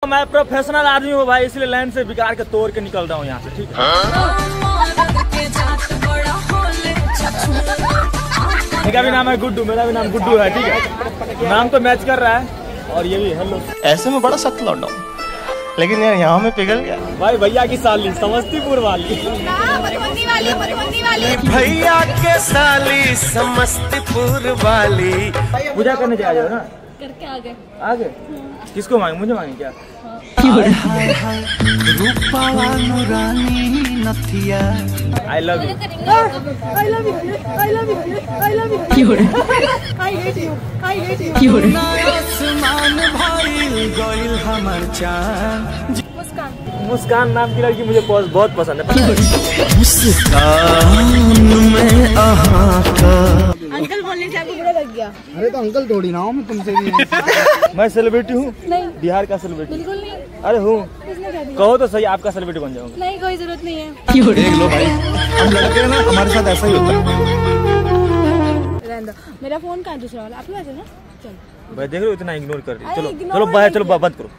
मैं प्रोफेशनल आदमी हूँ भाई, इसलिए लाइन से बिगाड़ के तोड़ के निकल रहा हूँ यहाँ से, ठीक है। मेरा भी नाम है गुड्डू, मेरा भी नाम गुड्डू है, ठीक है। नाम तो मैच कर रहा है और ये भी हेलो। ऐसे में बड़ा सख्त लौटा हूँ, लेकिन यार यहाँ में पिघल गया भाई। भैया की साली समस्तीपुर वाली, भैया के साली समस्तीपुर वाली। पूजा करने जा रहे हो ना? करके आगे आगे किसको मांगे? मुझे मांगे क्या? I love you, I love you, I love you, I love you, I hate you, I hate you. Muskan नाम की लड़की मुझे बहुत पसंद है। अंकल बोलने से आपको बुरा लग गया? अरे तो अंकल थोड़ी ना हूँ मैं, तुमसे भी। मैं सेलिब्रिटी हूँ, नहीं बिहार का सेलिब्रिटी। बिल्कुल नहीं। अरे हूँ, किसने कह दिया? कहो तो सही, आपका सेलिब्रिटी बन जाऊंगा। नहीं, कोई जरूरत नहीं है। देख लो भाई, हम लड़के हैं ना, हमारे साथ ऐसा ही होता है। रहने दो, मेरा फोन कहाँ है दूसरा वाला? आप लोग ना चलो भाई देख रहे हो इतना इग्नोर कर रही है। चलो ignore चलो बाय, चलो नहीं बंद करो।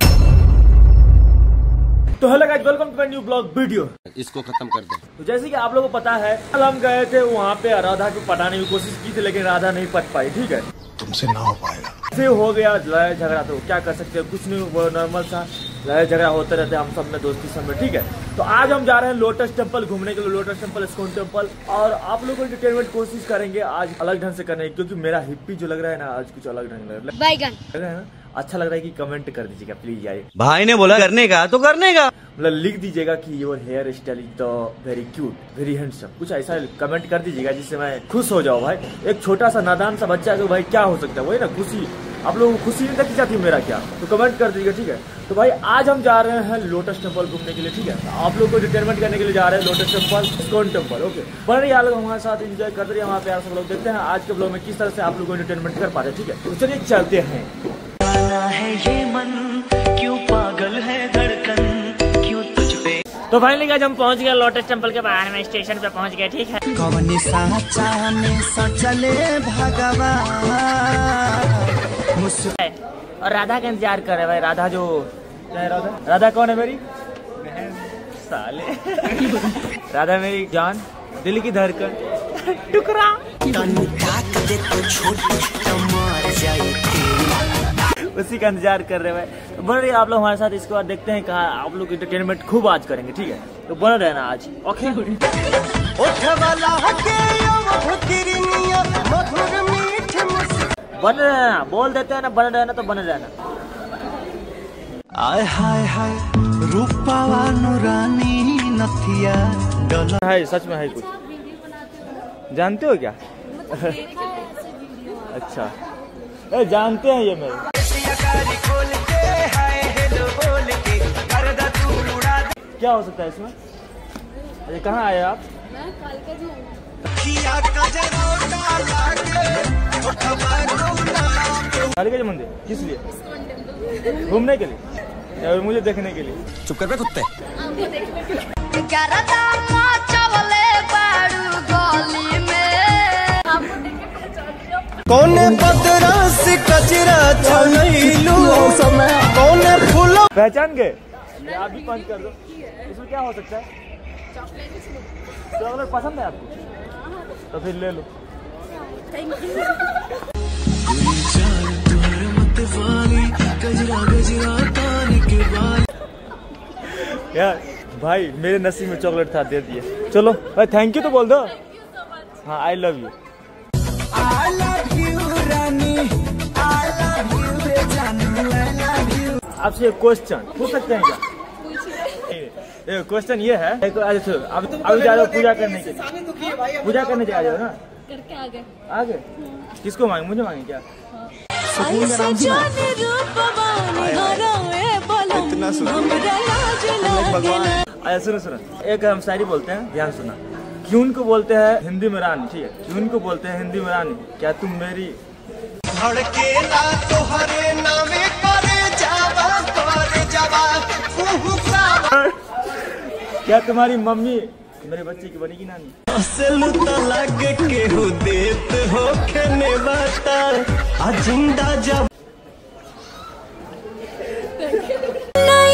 तो hello guys, welcome to my new blog video. इसको खत्म कर दे। तो जैसे कि आप लोगों को पता है, कल हम गए थे वहाँ पे, राधा को पटाने की कोशिश की थी, लेकिन राधा नहीं पट पाई, ठीक है। तुमसे ना हो पाएगा। फिर हो गया लड़ाई झगड़ा, तो क्या कर सकते हैं, कुछ नहीं, वो नॉर्मल सा लड़ाई झगड़ा होते रहते हैं हम सब में, दोस्ती सब में, ठीक है। तो आज हम जा रहे हैं लोटस टेम्पल घूमने के लिए, लोटस टेम्पल, इस्कॉन टेम्पल, और आप लोगों को एंटरटेनमेंट कोशिश करेंगे आज अलग ढंग से करने की, क्योंकि मेरा हिप्पी जो लग रहा है ना आज कुछ अलग ढंग लग रहा है ना। अच्छा लग रहा है कि कमेंट कर दीजिएगा प्लीज यार। भाई ने बोला करने का तो करने का, मतलब लिख दीजिएगा कि your hairstyle is the very cute, very handsome, कुछ ऐसा कमेंट कर दीजिएगा जिससे मैं खुश हो जाऊँ भाई। एक छोटा सा नादान सा बच्चा है तो भाई क्या हो सकता है, वही ना खुशी। आप लोगों को खुशी नहीं देखी जाती मेरा क्या, तो कमेंट कर दीजिएगा, ठीक है। तो भाई आज हम जा रहे हैं लोटस टेम्पल घूमने के लिए, ठीक है। आप लोग को एंटरटेनमेंट करने के लिए जा रहे हैं lotus temple, ISKCON temple, okay. बन रही आप लोग हमारे साथ एंजॉय करते रहिए वहाँ पे यार सब लोग। देखते हैं आज के ब्लॉग में किस तरह से आप लोग को एंटरटेनमेंट कर पाते हैं, ठीक है। तो चलिए चलते हैं। है ये मन क्यों पागल है धड़कन क्यों तुझ पे। तो फाइनली गाइस हम पहुंच गए लोटस टेम्पल के बाहर में, स्टेशन पे पहुंच गए, ठीक है। कौन साचा में सचले भगवान। और राधा का इंतजार कर रहे भाई। राधा जो क्या है, राधा कौन है मेरी साले? राधा मेरी जान, दिल की धड़कन, टुकड़ा। उसी का इंतजार कर रहे हैं तो बन रही आप लोग हमारे साथ। इसके बाद देखते हैं कहाँ आप लोग एंटरटेनमेंट खूब आज करेंगे, ठीक है। तो बन रहना आज, ओके। बन रहना, बोल देते हैं ना, बन रहना तो बन रहना। आय हाय हाय रूपावा नूरानी नथिया डला है, सच में है कुछ जानते हो क्या? अच्छा ए, जानते हैं ये मेरे। क्या हो सकता है इसमें? अरे कहाँ आए आप? मैं कालका जी कालिका जी मंदिर किस लिए? घूमने के लिए या मुझे देखने के लिए? चुप कर बे कुत्ते। कौन पतरा से कचरा छलैलू कौन फूल। पहचान गए? आप भी पंच कर दो। इसमें क्या हो सकता है? चॉकलेट पसंद है आपको? तो फिर ले लो। यार भाई मेरे नसीब में चॉकलेट था, दे दिए। चलो भाई थैंक यू तो बोल दो। हाँ आई लव यू। आपसे एक क्वेश्चन पूछ सकते हैं क्या? क्वेश्चन ये है, अब जा रहे हो पूजा करने के लिए, पूजा करने जा रहे हो ना? करके आगे आगे किसको मांगे? मुझे मांगे क्या? अरे सुनो सुनो, एक हम शायरी बोलते हैं, ध्यान सुना। क्यून को बोलते हैं हिंदी में रानी, ठीक है। क्यून को बोलते हैं हिंदी में रानी, क्या तुम मेरी धड़केला तोहरे नामे करे जावा क्या तुम्हारी मम्मी मेरे बच्चे की बनेगी नानी? असल तलाक के हो देत हो खेने बता जिंदा जब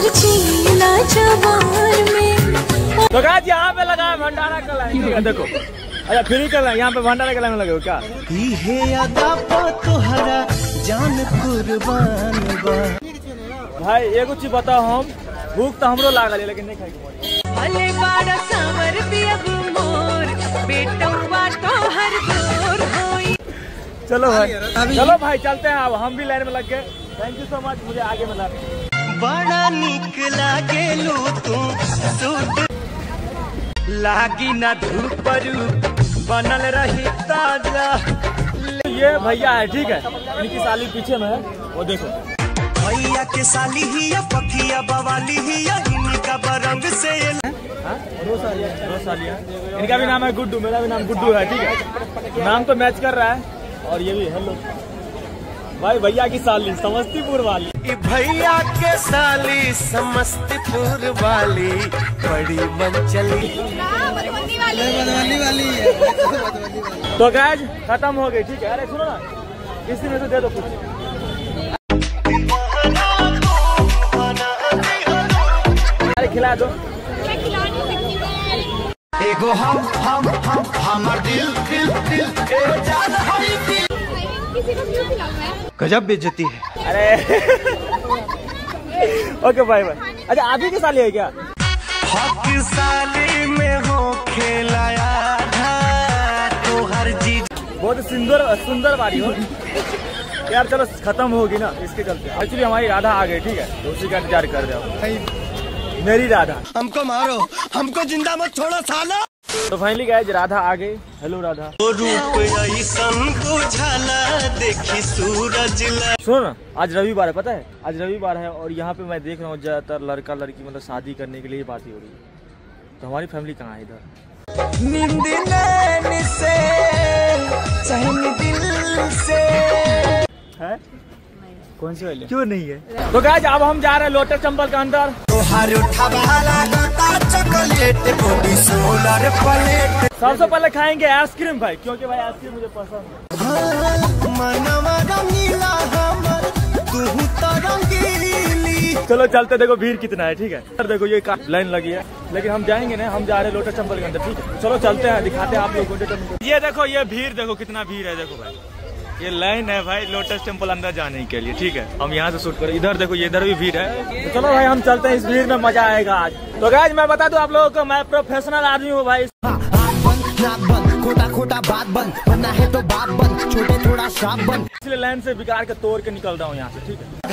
चीला जवार में। तो गाइस यहाँ पे लगा है भंडारा का लाइन, ठीक है देखो। अच्छा फ्री कर लाइन, यहाँ पे भंडारा का लाइन लगे हो क्या? जान कुर्बान बा। भाई एगो चीज बताओ, हम भूख तो हमरो लागल है लेकिन नहीं खाएंगे। भले बाड़ा सावर पियब मोर, बेटवा तो हर गोर होई। चलो भाई, चलो भाई चलते हैं, अब हम भी लाइन में लग गए। थैंक यू सो मच, मुझे आगे मिला। बड़ा निक लागेलू तू सूट, लागी ना धूप बनल रही ताजा। ये भैया है, ठीक है, इनकी साली पीछे में है, वो देखो। भैया के साली ही या पखिया बवाली ही या इनका बरंग से। दो सालियाँ, इनका भी नाम है गुड्डू, मेरा भी नाम गुड्डू है, ठीक है। नाम तो मैच कर रहा है। और ये भी हेलो भाई, भैया की साली समस्तीपुर वाली। भैया के साली समस्तीपुर वाली बड़ी मनचली वाली। तो गाइस खत्म हो गई, ठीक है। अरे सुनो ना, किसी में से दे दो कुछ। अरे खिला दो। एगो हम हमार दिल गजब बेइज्जती है। अरे ओके बाय बाय। अच्छा आप ही की साली है क्या? हक साली में हो खेलाया तो हर चीज। बहुत सुंदर बारी हो यार। चलो खत्म होगी ना, इसके चलते। एक्चुअली हमारी राधा आ गई, ठीक है, तो उसी का इंतजार कर रहे हो। मेरी राधा, हमको मारो, हमको जिंदा मत छोड़ो साला। तो फाइनली गाइस राधा आ गई। हेलो राधा। रूप ऐसन बुझाला देखी सूरज ला। सुनो ना, आज रविवार है, पता है आज रविवार है, और यहाँ पे मैं देख रहा हूँ ज्यादातर लड़का लड़की मतलब शादी करने के लिए बातें हो रही है। तो हमारी फैमिली कहाँ है इधर? नींद लेने से चैन दिल से है कौन सी वाली? क्यों नहीं है? तो गाइस अब हम जा रहे हैं लोटस टेम्पल के अंदर। सबसे पहले खाएंगे आइसक्रीम भाई, क्योंकि भाई आइसक्रीम मुझे पसंद है। चलो चलते, देखो भीड़ कितना है, ठीक है। देखो ये लाइन लगी है, लेकिन हम जाएंगे ना, हम जा रहे हैं लोटस टेम्पल के अंदर, ठीक है। चलो चलते हैं, दिखाते हैं आप लोगों को। ये देखो ये भीड़, देखो कितना भीड़ है। देखो भाई ये लाइन है भाई लोटस टेम्पल अंदर जाने के लिए, ठीक है। हम यहाँ से शूट करें। इधर देखो, ये इधर भी भीड़ है। तो चलो भाई हम चलते हैं, इस भीड़ में मजा आएगा आज। तो गाइस मैं बता दूं आप लोगों को, मैं प्रोफेशनल आदमी हूँ भाई। खोटा बात बन, बनना है तो बात बन, छोटे थोड़ा श्राप बन। इसलिए लाइन से बिगाड़ के तोड़ के निकल रहा हूँ यहाँ से, ठीक है।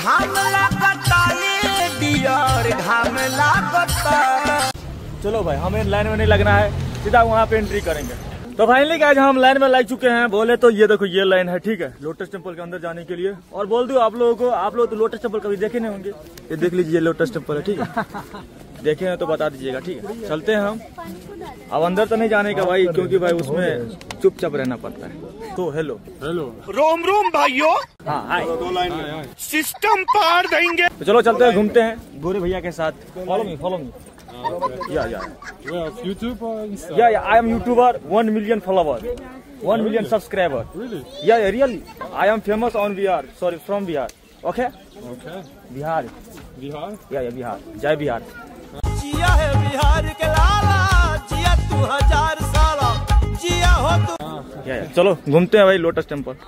चलो भाई हमें लाइन में नहीं लगना है, सीधा वहाँ पे एंट्री करेंगे। तो फाइनली गाइस हम लाइन में लग चुके हैं। बोले तो ये देखो ये लाइन है, ठीक है, लोटस टेम्पल के अंदर जाने के लिए। और बोल दो आप लोगों को, आप लोग तो लोटस टेम्पल कभी देखे नहीं होंगे, ये देख लीजिए लोटस टेम्पल है, ठीक है। देखे हैं तो बता दीजिएगा, ठीक है। चलते हैं हम। अब अंदर तो नहीं जाने का भाई, क्योंकि भाई उसमें चुपचाप रहना पड़ता है। तो हेलो रोम रोम भाइयों। हाँ हाय, सिस्टम पार देंगे। तो चलो चलते हैं, घूमते हैं गोरे भैया के साथ। Follow me Yeah. Well, YouTube or Insta? Yeah, I am YouTuber, 1 million follower, 1 million subscriber. Really? Yeah, really. I am famous on Bihar. Sorry, from Bihar. Okay? Okay. Bihar. Bihar? Yeah, Bihar. Jai Bihar. जिया है बिहार के लाला, जिया तू 1000 साला, जिया हो तू। Yeah. चलो घूमते हैं भाई लोटस टेम्पल।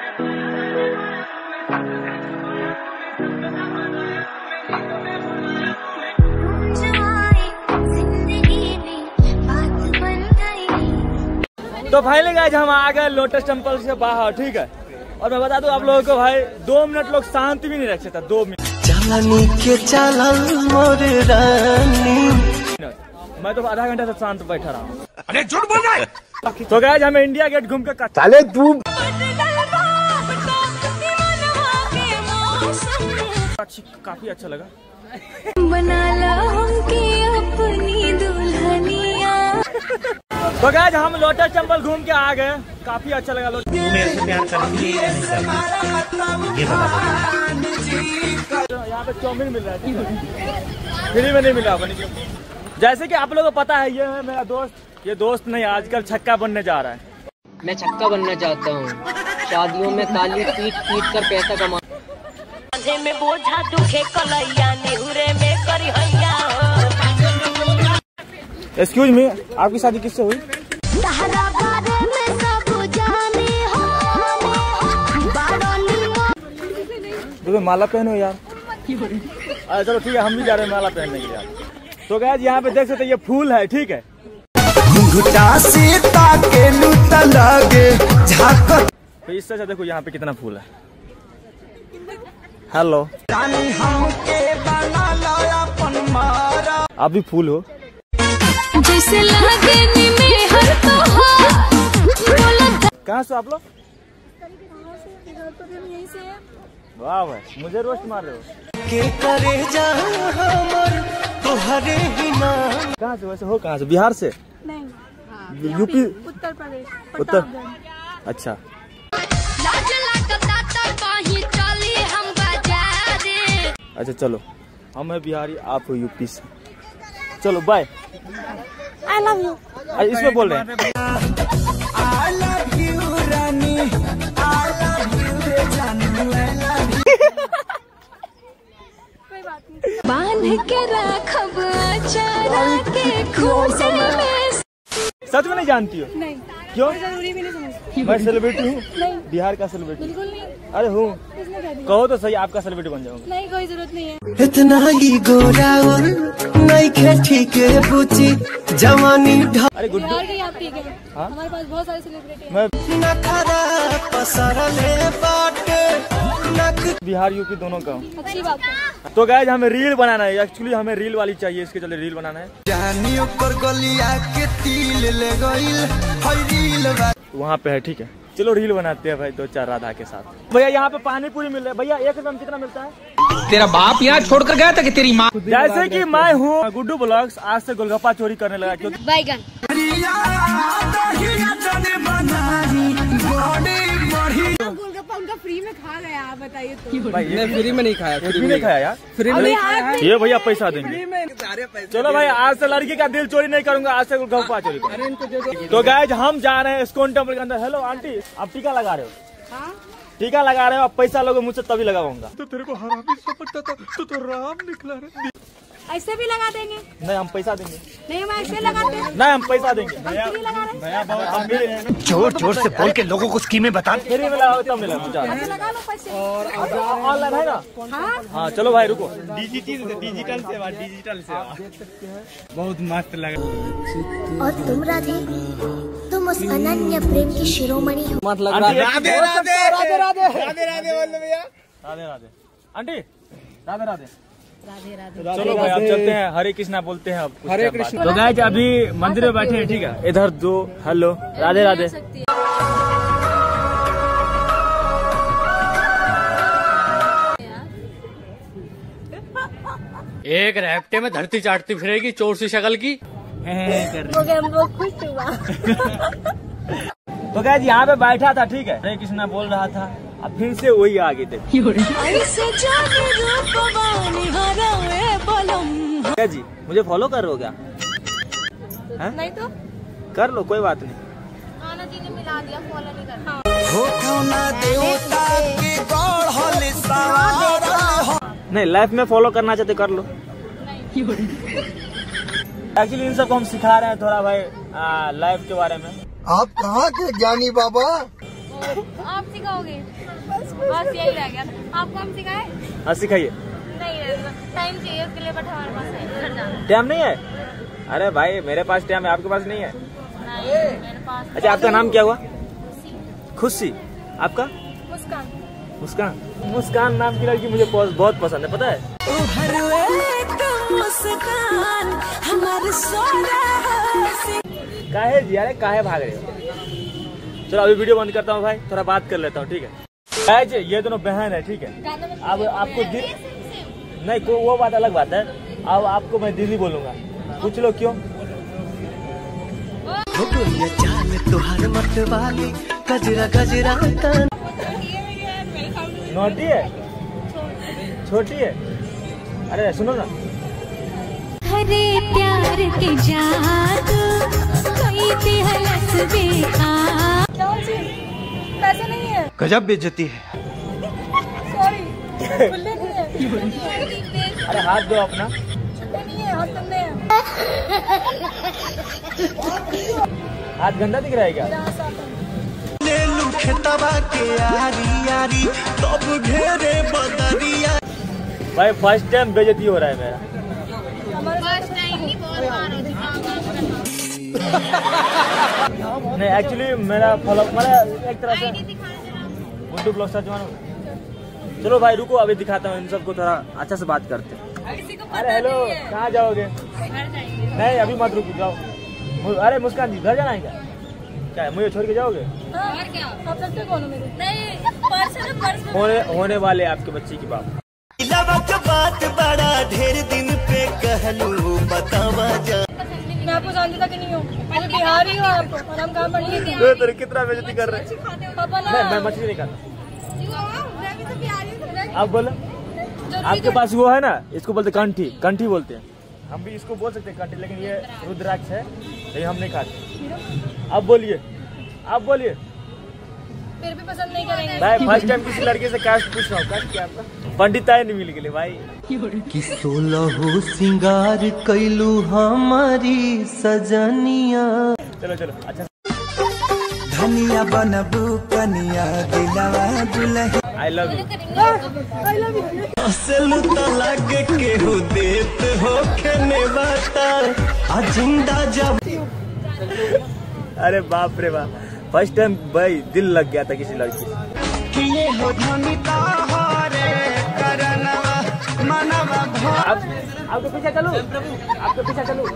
तो फाइनली गाइस हम आ गए लोटस टेम्पल से बाहर, ठीक है। और मैं बता दूं आप लोगों को भाई, 2 मिनट लोग शांति भी नहीं रख सकता। 2 मिनट चलनी के चलल मोर रानी। मैं तो आधा घंटा से शांत बैठा रहा हूँ। अरे झूठ बोल रहा है। तो गाइस हमें इंडिया गेट घूम के साले तू काफी अच्छा लगा। बना ला हमके अपनी दुल्हनिया। तो गाइस हम लोटस टेम्पल घूम के आ गए, काफी अच्छा लगा। यहाँ पे चाउमीन मिल रहा है, फ्री में नहीं मिला अपनी। जैसे कि आप लोगों को पता है, ये है मेरा दोस्त। ये दोस्त नहीं, आजकल छक्का बनने जा रहा है। मैं छक्का बनना चाहता हूँ, शादियों में ताली पीट पीट कर पैसा कमा। कांधे में बोझा दुखे कलैया नेहुरे में करी हैया। एक्सक्यूज मी, आपकी शादी किससे हुई? तो माला पहनो यार। अरे चलो ठीक है, हम भी जा रहे हैं माला पहनने के लिए। तो गाइस यहाँ पे देख सकते हैं ये फूल है, ठीक है। तो इस तरह से देखो यहाँ पे कितना फूल है। हेलो, आप भी फूल हो जैसे लागे में हर कहाँ से आप लोग? वाह भाई, मुझे रोस्ट मार रहे हो। कहाँ से वैसे हो? कहाँ से? बिहार से? नहीं, यूपी, उत्तर प्रदेश, उत्तर। अच्छा, अच्छा चलो, हम है बिहारी, आप हो यूपी से। चलो बाय। I love you. इसमें बोल रहे हैं। I love you Rani, I love you जानू, I love you। कोई बात नहीं। बांध के रखब अचारा के खोजे में। सच में नहीं जानती हो? नहीं। क्यों? जरूरी भी नहीं समझती। मैं सेलिब्रिटी हूँ, नहीं। बिहार का सेलिब्रिटी। बिल्कुल नहीं। अरे हूँ, किसने कह दिया? कहो तो सही, आपका सेलिब्रिटी बन जाऊंगा। नहीं, कोई जरूरत नहीं है। इतना ही गोरा नहीं खे ठीक है बुची जवानी। अरे गुड्डू, बिहार के आप ठीक है। हाँ? हमारे पास बहुत सारे सेलिब्रिटी हैं। मैं मैं बिहार यूपी दोनों का हूँ। अच्छी बात है। तो गाइस हमें रील बनाना है, एक्चुअली हमें रील वाली चाहिए, इसके चले रील बनाना है। जानियो पर गलिया के तिल ले गइल हई रील बा। वहाँ पे है, ठीक है। चलो रील बनाते हैं भाई, 2-4 राधा के साथ। भैया यहाँ पे पानी पूरी मिल रहा है। भैया 1 रुपए में कितना मिलता है? तेरा बाप यहाँ छोड़कर गया था कि तेरी माँ? जैसे कि मैं हूँ गुड्डू ब्लॉग्स, आज से गोलगप्पा चोरी करने लगा क्योंकि बैगन गोलगप्पा उनका फ्री में खा गया, आप बताइए तो। भाई ये फ्री में नहीं खाया, फ्री नहीं खाया यार, फ्री में नहीं खाया। ये भैया पैसा देंगे। चलो भाई, आज से लड़की का दिल चोरी नहीं करूंगा, आज से गोलगप्पा चोरी करूंगा। तो गाइस हम जा रहे हैं इस्कॉन टेम्पल के अंदर। हेलो आंटी, आप टीका लगा रहे हो? हाँ? टीका लगा रहे हो, आप पैसा लोगे मुझसे तभी लगाऊंगा। तो तेरे को हरामी समझता था, तो राम निकला रे। ऐसे भी लगा देंगे? नहीं, हम पैसा देंगे। नहीं, हम ऐसे लगाते हैं। नहीं, हम पैसा देंगे। फ्री लगा रहे हैं। जोर जोर से बोल के लोगों को स्कीमें बता। फ्री में लगाओ तब नहीं लगा। ऐसे लगा लो पैसे। ऑनलाइन है ना? हाँ? हाँ चलो भाई रुको। डिजिटल सेवा बहुत मस्त लगा। और तुम राधे, तुम उस अनन्य प्रेम की शिरोमणि हो। मत लग रहा है। राधे राधे राधे राधे राधे बोल दो भैया। राधे राधे आंटी, राधे राधे राधे राधे। चलो भाई, अब चलते हैं, हरे कृष्णा बोलते हैं अब। हरे कृष्णा। तो गाइस अभी मंदिर में बैठे हैं, ठीक है। इधर 2 हेलो राधे राधे। एक रैप्टे में धरती चाटती फिरेगी चोर सी शक्ल की। हम लोग खुश हुआ। तो गाइस यहाँ पे बैठा था, ठीक है। हरे कृष्णा बोल रहा था, अब फिर से वही आ गए थे। क्या जी, मुझे फॉलो कर रहे हो क्या? नहीं तो कर लो, कोई बात नहीं। आना जी ने मिला दिया, फॉलो नहीं करना। नहीं, लाइफ में फॉलो करना चाहते कर लो। एक्चुअली इन सबको हम सिखा रहे हैं थोड़ा भाई लाइफ के बारे में। आप कहाँ के ज्ञानी बाबा? आप सिखाओगे? बस यही रह गया। आपको हम सिखाए? हाँ सिखाइए। नहीं, टाइम चाहिए उसके लिए, बट हमारे पास है। टाइम नहीं है? अरे भाई मेरे पास टाइम है, आपके पास नहीं है? नहीं, मेरे पास। अच्छा, आपका नाम क्या हुआ? खुशी। आपका? मुस्कान। मुस्कान। मुस्कान नाम की लड़की मुझे बहुत पसंद है, पता है। काहे जी, अरे काहे भाग रहे हो? चलो अभी वीडियो बंद करता हूँ भाई, थोड़ा बात कर लेता हूँ, ठीक है। गाइस ये दोनों बहन है, ठीक है। अब आपको नहीं, वो बात अलग बात है। अब आपको मैं दीदी बोलूंगा, पूछ लो क्यों? तुहार मत वाली गजरा गजरा नोटी है, छोटी है। अरे सुनो ना। हरे प्यार के जादू कोई दिहलस बेकार। पैसे नहीं है। गजब बेइज्जती है। सॉरी। अरे हाथ दो अपना। हाथ गंदा दिख रहा है क्या? ले लू खेतवा के यारी यारी तब घेरे बदरिया। भाई फर्स्ट टाइम बेइज्जती हो रहा है मेरा। फर्स्ट टाइम नहीं, बहुत बार हो चुका होगा। नहीं एक्चुअली मेरा फॉलो मेरा एक तरह से गुड्डू ब्लॉग सर्च मानो। चलो भाई रुको, अभी दिखाता हूँ इन सबको, थोड़ा अच्छा से बात करते हैं। अरे हेलो, कहाँ जाओगे? नहीं अभी मत रुको, जाओ। अरे मुस्कान जी घर जाना है क्या? क्या मुझे छोड़ के जाओगे? और क्या? आप सकते कौन हो मेरे? नहीं, पर्स है ना, पर्स में होने वाले आपके बच्चे की बात। बात बड़ा ढेर दिन पे कहलू बतावा जा। मैं आपको जानती था कि नहीं हूँ, मैं बिहारी हूँ आप, और हम कहाँ पढ़ी? तेरे कितना बेइज्जती कर रहे हैं। पापा ना, मैं मछली नहीं खाता। मैं भी तो बिहारी हूँ। आप बोलो, आपके पास वो है ना, इसको बोलते कंठी, कंठी बोलते हैं। हम भी इसको बोल सकते हैं कंठी, लेकिन ये रुद्राक्ष है, लेकिन हम नहीं खाते। आप बोलिए, आप बोलिए। फिर भी पसंद नहीं करेंगे भाई फर्स्ट टाइम किसी लड़के से कास्ट पूछ रहा हूँ, कास्ट क्या आपका? पंडिताई नहीं मिल गई भाई। कि 16 सिंगार कैलू हमारी सजनिया। चलो चलो अच्छा। धनिया बनबू कनिया दिलवा दुल्हन। आई लव यू। असलू तो लग के हो देत हो खेने बाता जिंदा जब। अरे बाप रे बाप, फर्स्ट टाइम भाई दिल लग गया था किसी लड़की से। किए हो धनिता हरे करनवा मनवा अब आपके पीछे चलूं, आपके पीछे चलूं।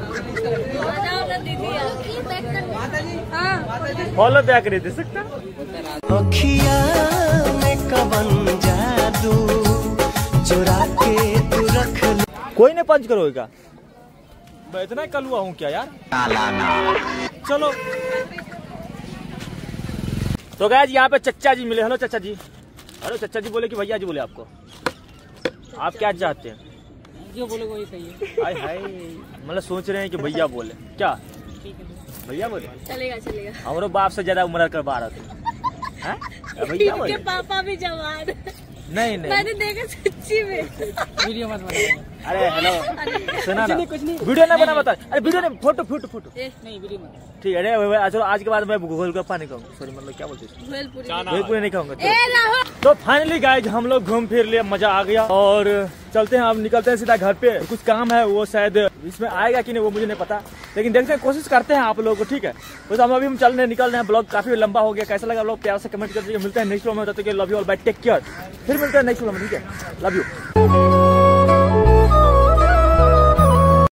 फॉलो बैक नहीं दे सकता। अखिया में कवन जादू चुरा के तू रख। कोई नहीं पंच करोगे? मैं इतना कलुआ हूँ क्या यार? चलो तो गाइस यहाँ पे चच्चा जी मिले। हेलो चच्चा जी। हेलो चच्चा जी बोले कि भैया जी बोले आपको। आप क्या चाहते हैं? जो बोले वही सही है। हाय हाय, मतलब सोच रहे हैं कि भैया बोले क्या? भैया बोले चलेगा चलेगा। हमारे बाप से ज्यादा उम्र कर पा रहे थे। भैया बोले? पापा भी जवान। नहीं नहीं मैंने देखा सच्ची में। वीडियो मत बना। अरे हेलो सुना ना, वीडियो ना बना बता। अरे वीडियो नहीं, फोटो फोटो फोटो। नहीं वीडियो मत। ठीक है। चलो आज के बाद मैं गोलगप्पा नहीं खाऊंगा। सॉरी मतलब क्या बोलते हैं, भेलपुरी नहीं खाऊंगा। तो फाइनली गाइस हम लोग घूम फिर लिए, मजा आ गया और चलते हैं। हम निकलते हैं सीधा घर पे। कुछ काम है, वो शायद इसमें आएगा कि नहीं वो मुझे नहीं पता, लेकिन देखते हैं, कोशिश करते हैं आप लोगों को। ठीक है तो हम चलने निकल रहे हैं। ब्लॉग काफी लंबा हो गया, कैसा लगा लोग प्यार से कमेंट कर दीजिए। मिलते हैं नेक्स्ट व्लॉग में, तब तक love you all, bye, take care. फिर मिलते हैं नेक्स्ट व्लॉग में, ठीक है? Love you.